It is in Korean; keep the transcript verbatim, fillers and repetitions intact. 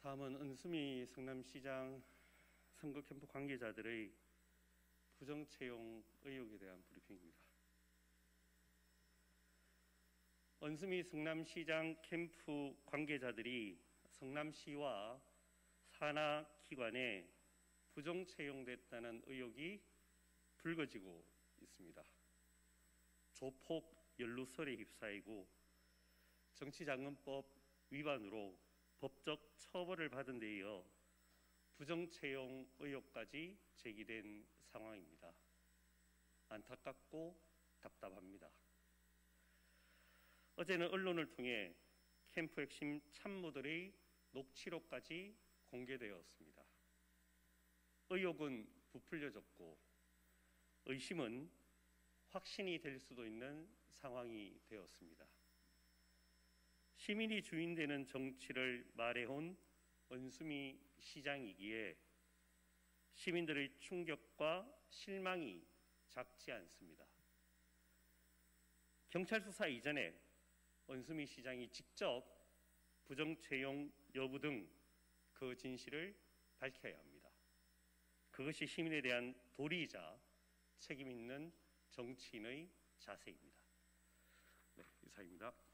다음은 은수미 성남시장 선거 캠프 관계자들의 부정채용 의혹에 대한 브리핑입니다. 은수미 성남시장 캠프 관계자들이 성남시와 산하기관에 부정채용됐다는 의혹이 불거지고 있습니다. 조폭 연루설에 휩싸이고 정치자금법 위반으로 법적 처벌을 받은 데 이어 부정채용 의혹까지 제기된 상황입니다. 안타깝고 답답합니다. 어제는 언론을 통해 캠프 핵심 참모들의 녹취록까지 공개되었습니다. 의혹은 부풀려졌고 의심은 확신이 될 수도 있는 상황이 되었습니다. 시민이 주인되는 정치를 말해온 은수미 시장이기에 시민들의 충격과 실망이 작지 않습니다. 경찰 수사 이전에 은수미 시장이 직접 부정채용 여부 등 그 진실을 밝혀야 합니다. 그것이 시민에 대한 도리이자 책임 있는 정치인의 자세입니다. 네, 이상입니다.